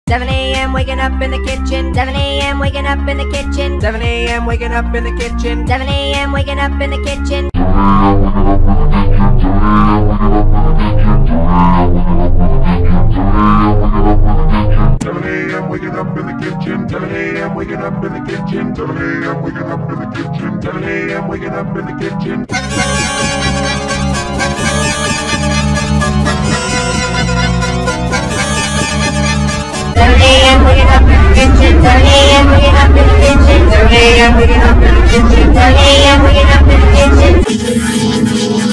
7 a.m. waking up in the kitchen. 7 a.m. waking up in the kitchen. 7 a.m. waking up in the kitchen. 7 a.m. waking up in the kitchen. 7 a.m. waking up in the kitchen. 7 a.m. waking up in the kitchen. 7 a.m. waking up in the kitchen. 7 a.m. waking up in the kitchen. 7 a.m. waking up in the kitchen. 7 a.m. waking up in the kitchen. 7 a.m. waking up in the kitchen. 7 a.m. waking up in the kitchen.